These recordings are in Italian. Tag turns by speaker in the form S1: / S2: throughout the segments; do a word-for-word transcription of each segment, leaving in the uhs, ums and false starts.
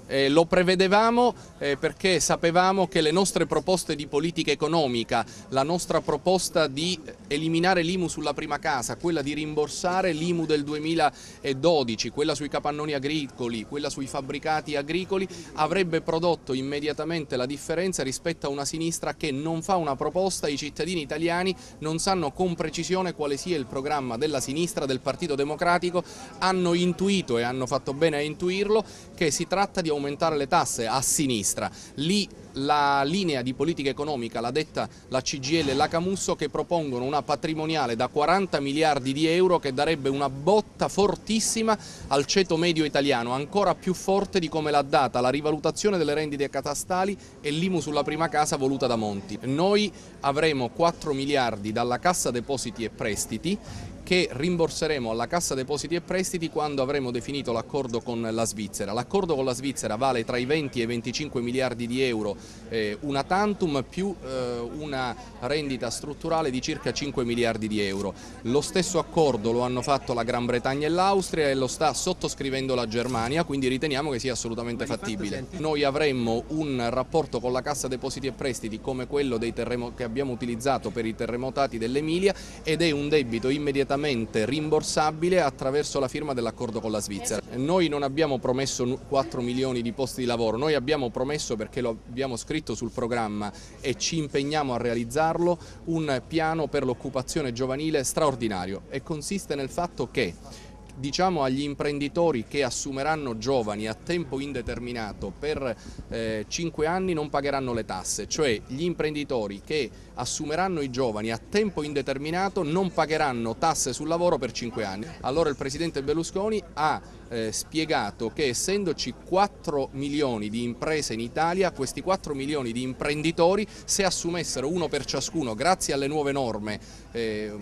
S1: Eh, lo prevedevamo eh, perché sapevamo che le nostre proposte di politica economica, la nostra proposta di eliminare l'I M U sulla prima casa, quella di rimborsare l'I M U del duemiladodici, quella sui capannoni agricoli, quella sui fabbricati agricoli, avrebbe prodotto immediatamente la differenza rispetto a una sinistra che non fa una proposta. I cittadini italiani non sanno con precisione quale sia il programma della sinistra, del Partito Democratico, hanno intuito e hanno fatto bene a intuirlo che si tratta di aumentare le tasse a sinistra. Lì la linea di politica economica l'ha detta la C G I L e la Camusso, che propongono una patrimoniale da quaranta miliardi di euro che darebbe una botta fortissima al ceto medio italiano, ancora più forte di come l'ha data la rivalutazione delle rendite catastali e l'I M U sulla prima casa voluta da Monti. Noi avremo quattro miliardi dalla Cassa Depositi e Prestiti che rimborseremo alla Cassa Depositi e Prestiti quando avremo definito l'accordo con la Svizzera. L'accordo con la Svizzera vale tra i venti e i venticinque miliardi di euro eh, una tantum più eh, una rendita strutturale di circa cinque miliardi di euro. Lo stesso accordo lo hanno fatto la Gran Bretagna e l'Austria e lo sta sottoscrivendo la Germania, quindi riteniamo che sia assolutamente fattibile. Noi avremmo un rapporto con la Cassa Depositi e Prestiti come quello dei che abbiamo utilizzato per i terremotati dell'Emilia ed è un debito immediatamente rimborsabile attraverso la firma dell'accordo con la Svizzera. Noi non abbiamo promesso quattro milioni di posti di lavoro, noi abbiamo promesso, perché lo abbiamo scritto sul programma e ci impegniamo a realizzarlo, un piano per l'occupazione giovanile straordinario, e consiste nel fatto che diciamo agli imprenditori che assumeranno giovani a tempo indeterminato per eh, cinque anni non pagheranno le tasse, cioè gli imprenditori che assumeranno i giovani a tempo indeterminato non pagheranno tasse sul lavoro per cinque anni. Allora il Presidente Berlusconi ha eh, spiegato che essendoci quattro milioni di imprese in Italia, questi quattro milioni di imprenditori, se assumessero uno per ciascuno, grazie alle nuove norme, eh,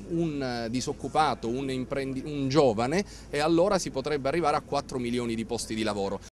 S1: un disoccupato, un, un giovane, e allora si potrebbe arrivare a quattro milioni di posti di lavoro.